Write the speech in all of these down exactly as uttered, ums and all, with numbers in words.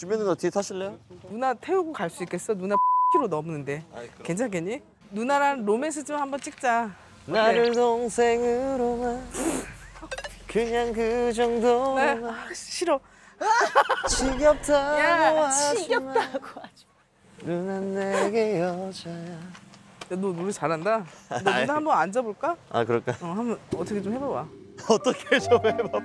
주변 누나 뒤에 타실래요? 누나 태우고 갈 수 있겠어? 누나 킬로 넘는데. 아이, 괜찮겠니? 누나랑 로맨스 좀 한번 찍자. 나를 동생으로만 그냥 그 정도로만. 네. 아, 싫어. 지겹다고 야, 하지마. 지겹다고 하지. 누나 내게 여자야. 야, 너 노래 잘한다. 너 누나 아이. 한번 앉아볼까? 아 그럴까? 어, 한번 어떻게 좀 해봐봐. 어떻게 좀 해봐.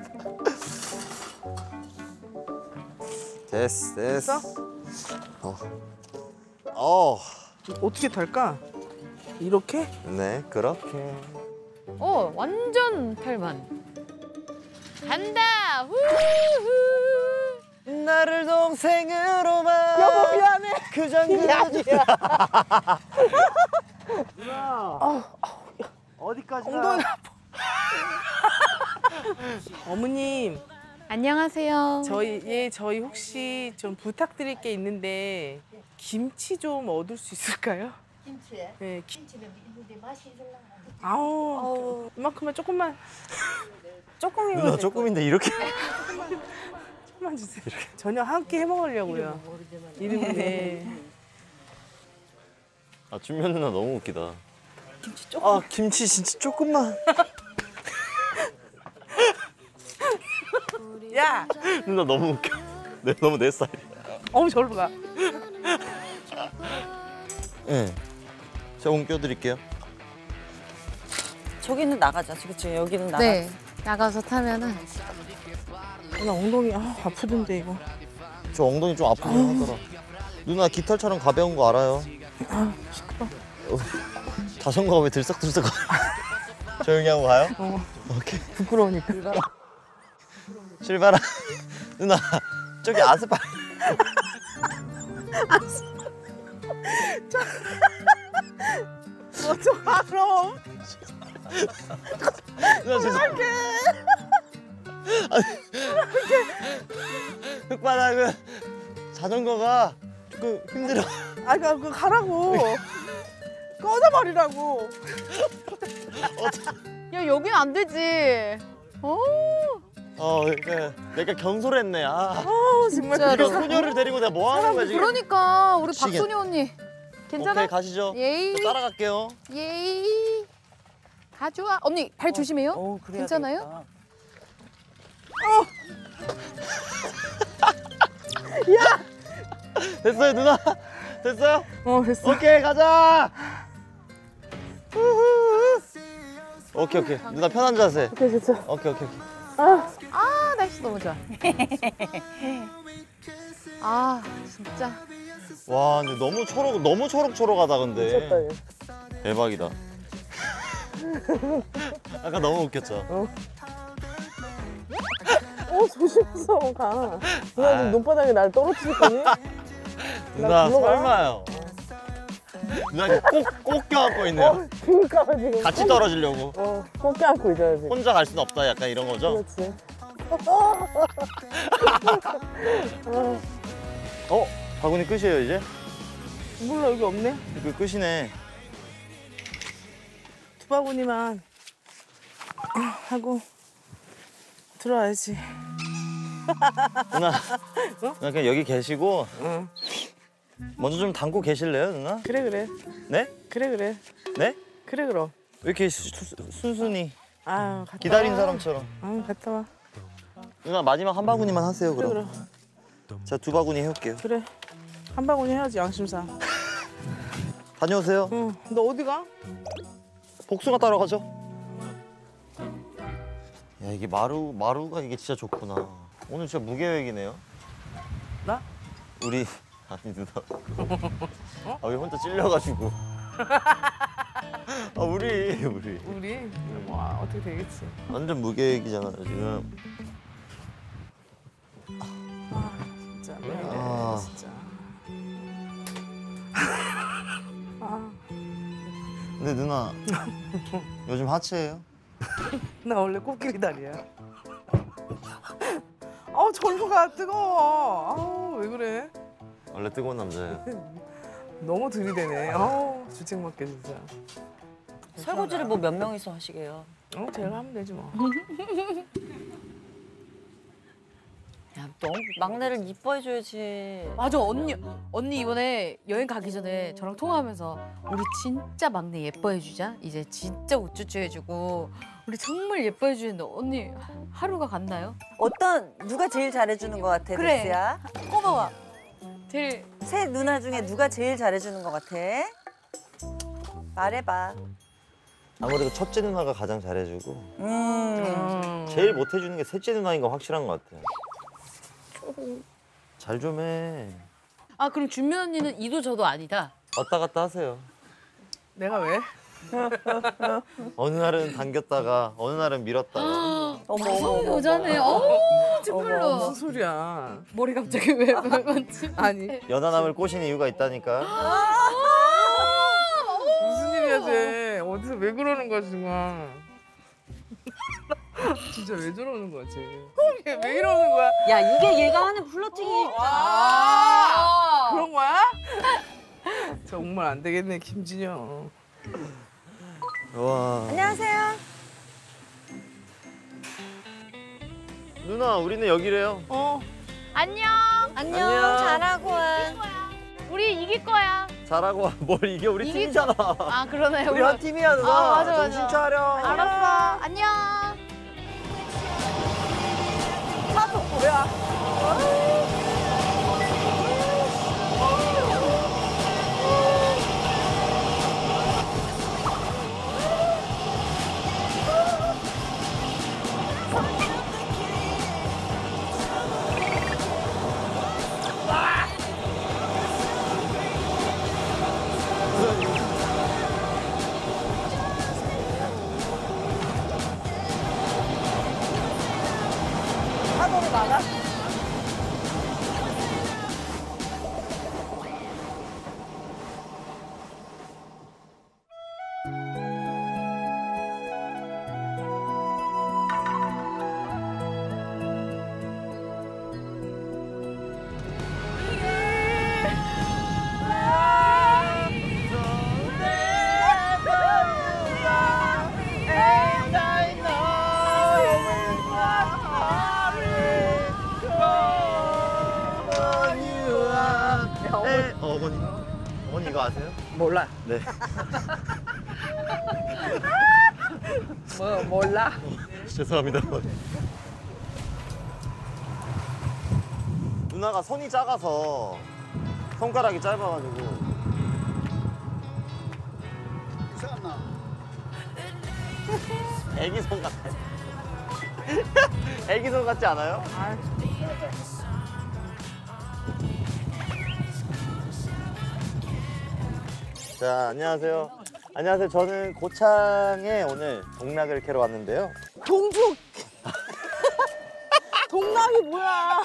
됐어 됐어. 어. 어. 어떻게 탈까? 이렇게? 네 그렇게. 어, 완전 탈만. 간다! 후후! 나를 동생으로만. 여보 미안해. 그 정도. 아니야. 누나. 어디까지 엉덩이 아파. 어머님, 안녕하세요. 저희 예 저희 혹시 좀 부탁드릴 게 있는데 김치 좀 얻을 수 있을까요? 김치에? 네. 기... 김치는 있는데 맛이 있을라나? 아우, 이만큼만 조금만. 조금이면 누나 조금인데 이렇게. 조금만 주세요. 저녁 함께 해 먹으려고요. 이름이. 아 준면 누나 너무 웃기다. 김치 조금. 아 김치 진짜 조금만. 야, 누나 너무 웃겨. 내 너무 내 스타일이야. 어우 저리로 가. 예. 네. 제가 옮겨드릴게요. 저기는 나가자. 그치? 여기는 나가자. 네, 나가서 타면은. 나 엉덩이 아, 아프던데 이거. 저 엉덩이 좀 아프긴 하더라. 누나 깃털처럼 가벼운 거 알아요. 아, 시끄러. 어, 자전거가 왜 들썩들썩. 조용히 하고 가요? 어, 오케이. 부끄러우니까. 출발하. 누나 저기 아스팔. 어저 바로. 누나 죄송해. 아니, 흙바닥은 자전거가 조금 힘들어. 아, 그, 그 가라고. 꺼져버리라고. 야, 여긴 안 되지. 어, 어, 그러니까 내가 경솔했네. 아, 아, 정말. 진짜로. 이거 소녀를 데리고 내가 뭐 하는 거야 지금? 그러니까 우리 미치겠- 박소녀 언니. 괜찮아? 오케이 가시죠. 예이. 저 따라갈게요. 예이. 가져와. 언니, 발 조심해요. 어, 그래야 괜찮아요? 되겠다. 됐어요 누나. 됐어요? 어, 됐어. 오케이 가자. 우후. 오케이 오케이 누나 편한 자세. 오케이, 됐어. 오케이 오케이 오케이. 아, 아, 날씨 너무 좋아. 아, 진짜. 와 근데 너무 초록 너무 초록초록하다 근데. 미쳤다, 얘. 대박이다. 아까 너무 웃겼죠. 어, 조심해서 가. 누나 아. 지금 눈바닥에 날 떨어뜨릴 거니? 누나 불러가? 설마요. 누나 꼭꼭 껴안고 있네요. 어, 그니까 지금. 같이 떨어지려고. 어, 꼭 껴안고 있어야지. 혼자 갈 순 없다 약간 이런 거죠? 그렇지. 어? 바구니 끝이에요 이제? 몰라, 여기 없네. 그 끝이네. 두 바구니만 하고 들어와야지. 누나, 누나 그냥 여기 계시고 응. 먼저 좀 담고 계실래요 누나? 그래, 그래. 네? 그래, 그래. 네? 그래, 그럼. 왜 이렇게 수, 수, 순순히 아유, 갔다 기다린 와. 사람처럼. 응, 갔다 와. 누나 마지막 한 바구니만 하세요 그래, 그럼. 그래. 제가 두 바구니 해올게요. 그래. 한 바구니 해야지, 양심상. 다녀오세요. 응. 너 어디 가? 복숭아 따러 가죠. 야 이게 마루 마루가 이게 진짜 좋구나. 오늘 진짜 무계획이네요. 나? 우리 아니 누나. 아 왜 혼자 찔려가지고. 아 우리 우리 우리? 와, 어떻게 되겠지. 완전 무계획이잖아요 지금. 아, 진짜. 왜 이래, 아. 진짜. 아, 근데 누나 요즘 하체예요? 나 원래 코끼리 다리야. 아우, 절로 가, 뜨거워. 아우, 왜 그래? 원래 뜨거운 남자예요. 너무 들이대네. 아우, 주책 맞게 진짜. 설거지를 뭐 몇 명이서 하시게요? 어, 제가 하면 되지 뭐. 야, 너무 막내를 이뻐해줘야지. 맞아 언니 언니 이번에 여행 가기 전에 저랑 통화하면서 우리 진짜 막내 예뻐해주자. 이제 진짜 우쭈쭈 해주고 우리 정말 예뻐해주는데 언니 하루가 갔나요? 어떤 누가 제일 잘해주는 것 같아, 그래. 덱스야? 꼽아봐. 제일 세 누나 중에 누가 제일 잘해주는 것 같아? 말해봐. 아무래도 첫째 누나가 가장 잘해주고 음. 음. 제일 못해주는 게 셋째 누나인 거 확실한 것 같아요. 잘 좀 해. 아 그럼 준면 언니는 이도 저도 아니다. 왔다 갔다 하세요. 내가 왜? 어느 날은 당겼다가 어느 날은 밀었다가. 어머, 어머, 무서운 어머. 여자네. 어 정말로. 무슨 소리야? 머리 갑자기 왜 왜 만지? 아니 연하남을 꼬신 이유가 있다니까. 무슨 일이야 쟤? 어디서 왜 그러는 거야 지금? 진짜 왜 저러는 거야 쟤? 얘 왜 이러는 거야? 야, 이게 얘가 하는 플러팅이. 아 그런 거야? 정말 안 되겠네 김진영. 와. 안녕하세요. 누나 우리는 여기래요. 어 안녕. 안녕. 안녕. 잘하고 와. 우리 이길 거야. 잘하고 와. 뭘 이게 우리 이게- 팀이잖아. 아 그러네. 우리 한 팀이야 누나. 아, 맞아, 맞아. 정신 차려. 알았어. 안녕. 차도 뭐야? 차도로 나가? 에, 어, 어머니. 어머니 이거 아세요? 몰라. 네. 뭐 몰라. 죄송합니다. 어머니. 누나가 손이 작아서 손가락이 짧아가지고. 애기 손 같아. 애기 손 같지 않아요? 자, 안녕하세요. 안녕하세요. 저는 고창에 오늘 동락을 캐러 왔는데요. 동죽. 동락이 뭐야?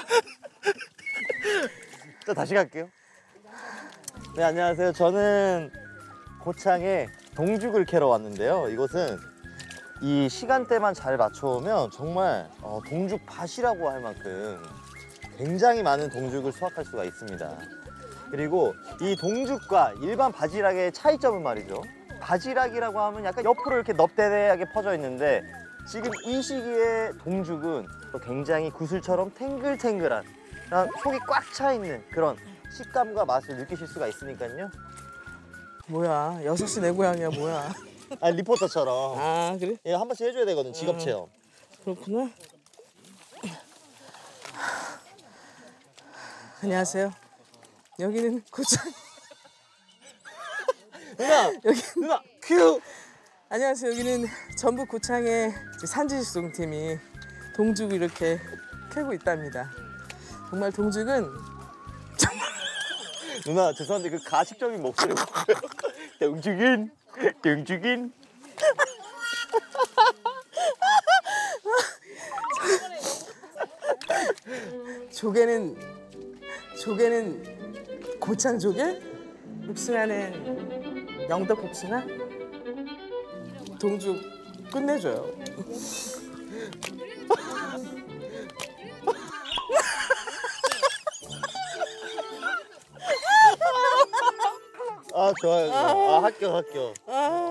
자, 다시 갈게요. 네, 안녕하세요. 저는 고창에 동죽을 캐러 왔는데요. 이곳은 이 시간대만 잘 맞춰오면 정말 어, 동죽 밭이라고 할 만큼 굉장히 많은 동죽을 수확할 수가 있습니다. 그리고 이 동죽과 일반 바지락의 차이점은 말이죠. 바지락이라고 하면 약간 옆으로 이렇게 넙대대하게 퍼져 있는데 지금 이 시기에 동죽은 또 굉장히 구슬처럼 탱글탱글한 속이 꽉 차 있는 그런 식감과 맛을 느끼실 수가 있으니까요. 뭐야? 여섯 시 내 고향이야 뭐야? 아, 리포터처럼 아 그래? 이거 한 번씩 해줘야 되거든, 직업 체험. 그렇구나. 안녕하세요. 여기는 고창. 누나! 여기 누나! 큐! 안녕하세요. 여기는 전북 고창의 산지식송팀이 동죽을 이렇게 캐고 있답니다. 정말 동죽은 누나, 죄송한데 그 가식적인 목소리 뭐예요? 동죽인! 동죽인! 조개는 조개는 고창 조개, 복숭아는 영덕 복숭아, 동죽 끝내줘요. 아, 좋아요. 좋아요. 아, 합격, 합격. 아